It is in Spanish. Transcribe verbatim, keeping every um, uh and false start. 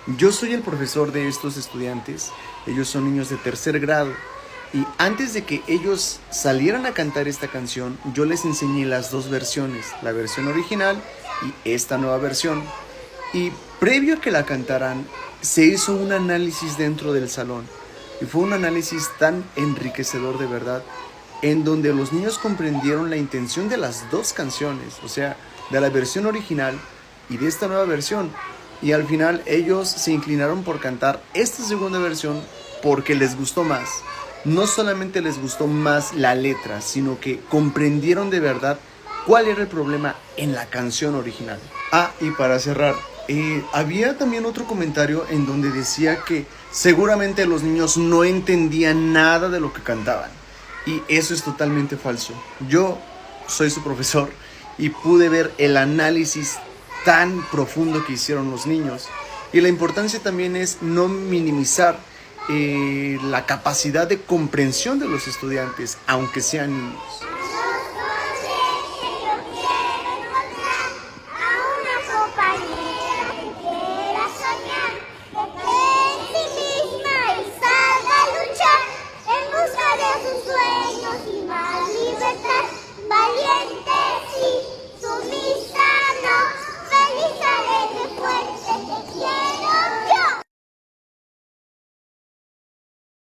Yo soy el profesor de estos estudiantes, ellos son niños de tercer grado y antes de que ellos salieran a cantar esta canción, yo les enseñé las dos versiones, la versión original y esta nueva versión. Y previo a que la cantaran, se hizo un análisis dentro del salón y fue un análisis tan enriquecedor de verdad, en donde los niños comprendieron la intención de las dos canciones, o sea, de la versión original y de esta nueva versión. Y al final ellos se inclinaron por cantar esta segunda versión porque les gustó más. No solamente les gustó más la letra, sino que comprendieron de verdad cuál era el problema en la canción original. Ah, y para cerrar, eh, había también otro comentario en donde decía que seguramente los niños no entendían nada de lo que cantaban. Y eso es totalmente falso. Yo soy su profesor y pude ver el análisis tan profundo que hicieron los niños. Y la importancia también es no minimizar eh, la capacidad de comprensión de los estudiantes, aunque sean niños.